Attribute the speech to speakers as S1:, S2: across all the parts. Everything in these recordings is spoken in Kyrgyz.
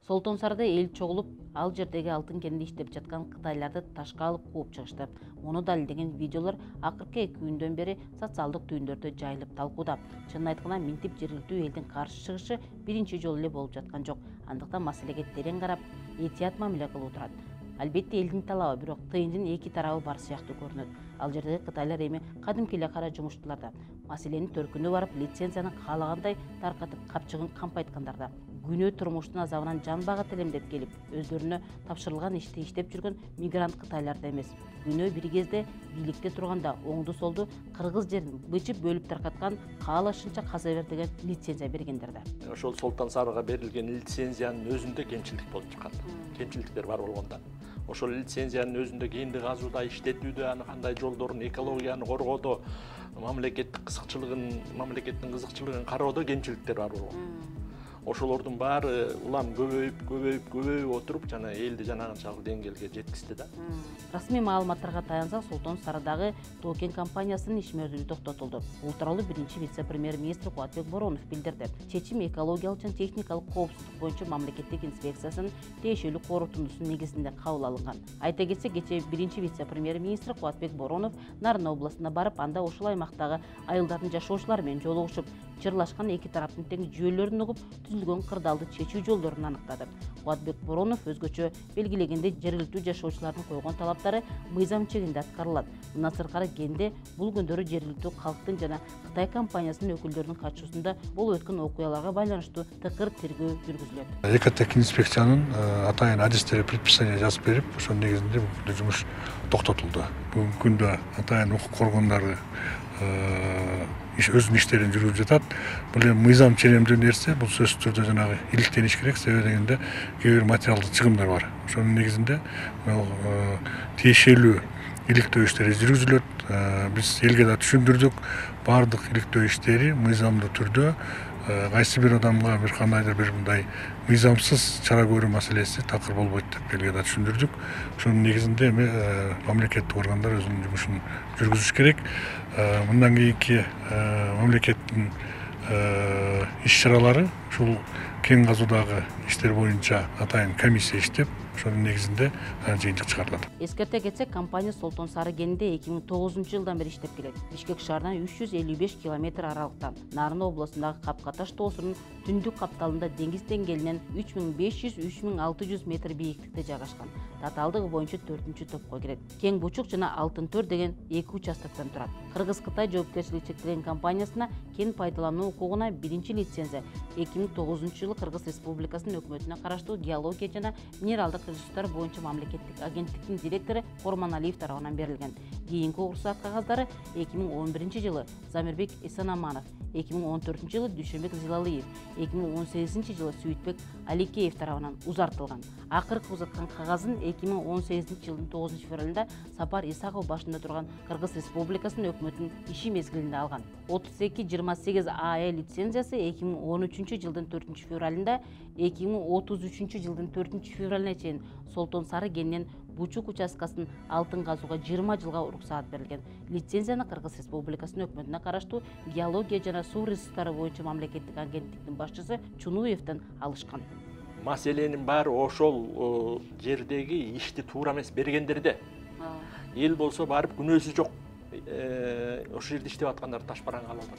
S1: Солтон Сарда эл чогулуп, ал жердеги алтын кенинде иштеп жаткан кытайларды ташка алып кууп чыгышты. Муну далилдеген видеолор акыркы 2 күндөн бери социалдык түйүндөрдө жайылып талкууда. Чынын айтканда, минтип жергиликтүү элдин каршы чыгышы биринчи жолу эле болуп жаткан жок. Андыктан маселеге терең карап, этият мамиле кылуу турат. Албетте элдин талабы, бирок тыйындын эки тарабы бар сыяктуу көрүнөт. Ал жердеги кытайлар эми кадимки эле кара жумуштууларда. Маселенин төркүнүнө барып, лицензияны каалагандай таркатып капчыгын кампайткандарда. Күнөө турмуштун азабынан жан бага телем деп келип, өздөрүнө тапшырылган ишти иштеп жүргөн мигрант кытайларда эмес. Күнөө бир кезде бийликте турганда оңду солду кыргыз жерин бычып бөлүп таркаткан, каалашынча каза бер деген лицензия бергендерде.
S2: Ошол Солтон Сарыга берилген лицензиянын өзүндө кемчилик болуп чыккан. Кемчиликтер бар болгондо. Ошол лицензиянын өзүндө кенди казууда, иштетүүдө, аны кандай жолдорун, экологияны коргоодо, мамлекеттин кызыкчылыгын кароодо кемчиликтер бар болгон. Ошолордун баары улам көбөйүп отуруп, жана элди жанагынчалык деңгээлге жеткизди да.
S1: Расмий маалыматтарга таянсак, Солтон Сарыдагы Токен компаниясынын ишмердүүлүгү токтотулду. Бул тууралуу биринчи вице-премьер-министр Кубатбек Боронов билдирди. Чечим экологиялык жана техникалык коопсуздук боюнча мамлекеттик инспекциясынын тиешелүү корутундусунун негизинде кабыл алынган. Айта кетсек, кечээ биринчи вице-премьер-министр Кубатбек Боронов Нарын областына барып, анда ушул аймактагы айылдардын жашоочулары менен жолугушуп, чырлашкан эки тараптын тең жүйөлөрүн угуп, түзүлгөн кырдаалды чечүү жолдорун аныктады. Кубатбек Боронов өзгөчө белгилегенде жергиликтүү жашоочулардын койгон талаптары мыйзам чегинде аткарылат. Мындан сырткары кенде бул күндөрү жергиликтүү калктын жана Кытай компаниясынын өкүлдөрүнүн катышуусунда болуп өткөн окуяларга байланыштуу тыкыр тергөө жүргүзүлөт.
S3: Экотек инспекциянын атайын адистери предписание жазып берип, ошонун негизинде бул жумуш токтотулду. Бүгүнкү күндө атайын укук коргондору өзүнүн иштерин жүргүзүп жатат. Бул эми мыйзам ченемдүү нерсе, бул сөзсүз түрдө жанагы иликтениш керек. Себеби дегенде кээ бир материалдык чыгымдар бар. Ошонун негизинде тиешелүү иликтөө иштери жүргүзүлөт. Биз элге да түшүндүрдүк. Бардык иликтөө иштери мыйзамдуу түрдө кайсы бир адамга бир кандайдыр бир мындай мыйзамсыз чара көрүү маселеси такыр болбойт деп элге да түшүндүрдүк. Ошонун негизинде эми мамлекеттик органдар өзүнүн жумушун жүргүзүш керек. Мындан кийинки мамлекеттин иш-чаралары ушул кен казуудагы иштер боюнча атайын комиссия иштеп, ошонун негизинде жыйынтык чыгарылат.
S1: Эскерте кетсек, компания Солтон Сары кенинде 2009-жылдан бери иштеп келет. Бишкек шаарынан 355 километр аралыкта, Нарын областындагы Капкаташ тоосунун түндүк капталында деңиз деңгээлинен 3500–3600 метр бийиктикте жайгашкан. Татаалдыгы боюнча 4-чү топко кирет. Кең Бучук жана Алтын Төр деген эки участоктон турат. Кыргыз-Кытай жоопкерчилиги чектелген компаниясына кен пайдалануу укугуна биринчи лицензия 2009-жылы Кыргыз Республикасынын өкмөтүнө караштуу геология жана минералдык ресурстар боюнча мамлекеттик агенттиктин директору Корманалиев тарабынан берилген. Кийинки уруксаат кагаздары 2011-жылы Замирбек Эсенаманов, 2014-жылы Дүйшөнбек Зилалиев, 2018-жылы Сүйтбек Аликеев тарабынан узартылган. Акыркы узаткан кагазын 2018-жылдын 9-февралында Сапар Исаков башында турган Кыргыз Республикасынын өкмөтүнүн иши мезгилинде алган. 3228 АЭ лицензиясы 2013-жылдын 4-февралында, 2033-жылдын 4-февралына чейин Солтон Сары кенинен Бучук участкасын алтын казууга 20 жылга уруксаат берилген. Лицензияны Кыргыз Республикасынын өкмөтүнө караштуу геология жана суу ресурстары боюнча мамлекеттик агенттиктин башчысы Чунуевден алышкан.
S2: Маселенин баары ошол жердеги ишти туура эмес бергендерде. Эл болсо барып күнөөсү жок. Ошол жерде иштеп аткандар ташбаранга алып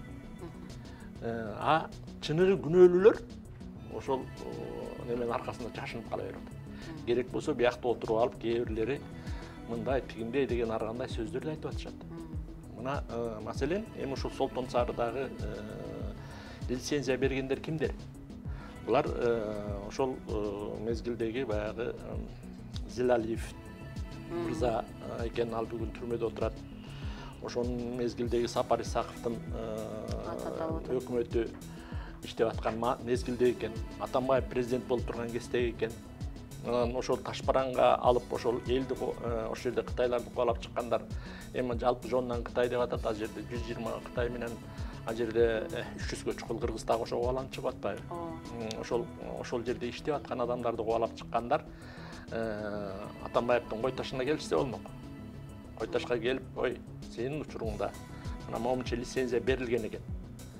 S2: атат. Чыныгы күнөөлүүлөр ошол неменин аркасында жашынып кала берет. Керек болсо биякта отуруп алып, кээ бирлери мындай тигиндей деген ар кандай сөздөрдү айтып атышат. Мына маселен, эми ушул Солтон Сарыдагы лицензия бергендер кимдер? Булар ошол мезгилдеги баягы Зилалиев мырза экен, ал бүгүн түрмөдө отурат. Ошонун мезгилдеги Сапар Исаковдун өкмөтү иштеп аткан мезгилде экен. Атамбаев президент болуп турган кезде экен. Ошол ташбаранга алып, ошол элди ошол жерде кытайларды кубалап чыккандар. Эми жалпы жонунан Кытай деп атат, ал жерде 120 Кытай менен, ал жерде 300гө чукул Кыргыз дагы ошо кубаланып чыгып атпайбы? Ошол жерде иштеп аткан адамдарды кубалап чыккандар. Атамбаевдин кой ташына келишсе болмок. Кой ташка келип, ой, сенин учуруңда мына момунча лицензия берилген экен.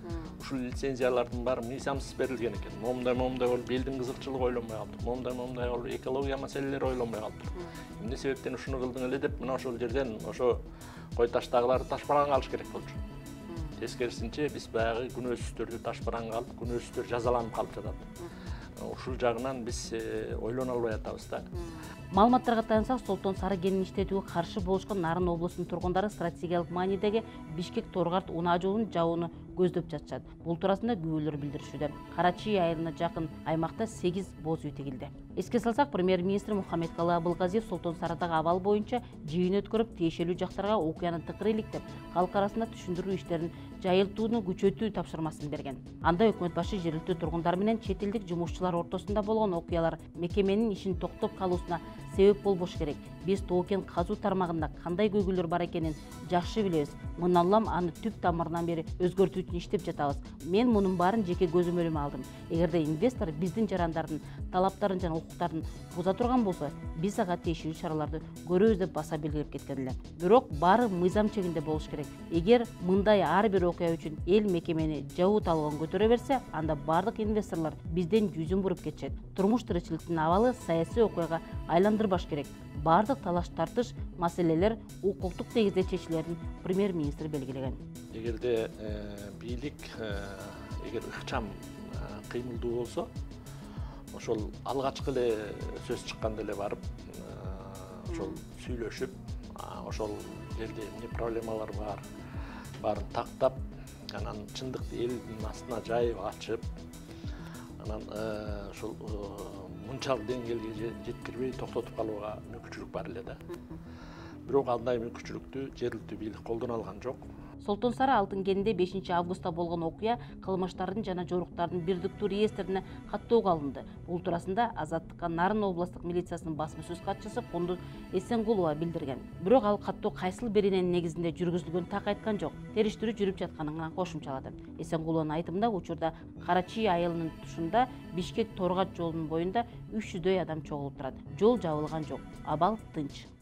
S2: Ушул лицензиялардын баары мыйзамсыз берилген экен. Момундай болуп элдин кызыкчылыгы ойлонбой калды. Момундай болуп экология маселелери ойлонбой калды. Эмне себептен ушуну кылдың эле деп мына ошол жерден ошо кой таштагыларды ташпараңга алыш керек болчу. Тескерисинче биз баягы күнөөсүздөрдү ташпараңга алып, күнөөсүздөр жазаланып калып жатат. Ушул жагынан биз ойлоно албай атабыз да.
S1: Маалыматтарга таянсак, Солтон сары кенин иштетүүгө каршы болушкан Нарын облусунун тургундары стратегиялык маанидеги Бишкек-Торгарт унаа жолунун жабууну көздөп жатышат. Бул туурасында күбөлөр билдиришүүдө. Кара Чүй айылына жакын аймакта 8 боз үй тегилди. Эске салсак, премьер-министр Мухаммедкалы Абылгазиев Солтон Сарыдагы абал боюнча жыйын өткөрүп, тиешелүү жактарга окуяны тыкыр иликтеп, калк арасында түшүндүрүү иштерин жайылтууну күчөтүү тапшырмасын берген. Анда өкмөт башы жергиликтүү тургундар менен чет элдик жумушчулар ортосунда болгон окуялар мекеменин ишин токтоп калуусуна себеп болбош керек. Биз тоо кен казуу тармагында кандай көйгөйлөр бар экенин жакшы билебиз. Мындан улам аны түп тамырынан бери өзгөртүү үчүн иштеп жатабыз. Мен мунун баарын жеке көзүм менен алдым. Эгерде инвестор биздин жарандардын талаптарын жана укуктарын буза турган болсо, биз ага тиешелүү чараларды көрөбүз деп баса белгилеп кеткен эле. Бирок баары мыйзам чегинде болуш керек. Эгер мындай ар бир окуя үчүн эл мекемени жабуу талабын көтөрө берсе, анда бардык инвесторлор бизден жүзүн буруп кетишет. Турмуш тиричиликтин абалы саясий окуяга айландырбаш керек. Бардык талаш тартыш маселелер укуктук негизде чечилерин премьер-министр белгилеген.
S2: Эгерде бийлик эгер ыкчам кыймылдуу болсо, ошол алгачкы эле сөз чыкканда эле барып, ошол сүйлөшүп, ошол жерде эмне проблемалар бар, баарын тактап, анан чындыкты элдин астына жайып ачып, анан ошол мынчалык деңгээлге жеткирбей токтотуп калууга мүмкүнчүлүк бар эле да. Бирок андай мүмкүнчүлүктү жергиликтүү бийлик колдоно алган жок.
S1: Солтон Сары алтын кенинде 5 августта болгон окуя кылмыштардын жана жоруктардын бирдиктүү реестрине каттоого алынды. Бул туурасында Азаттыкка Нарын областык милициясынын басма-сөз катчысы Кундуз Эсенгулова билдирген. Бирок ал каттоо кайсыл берененин негизинде жүргүзүлгөнүн так айткан жок. Териштирүү жүрүп жатканын гана кошумчалады. Эсенгулованын айтымында учурда Кара Чүй айылынын тушунда Бишкек-Торгарт жолунун боюнда 300дөй адам чогулуп турат. Жол жабылган жок. Абал тынч.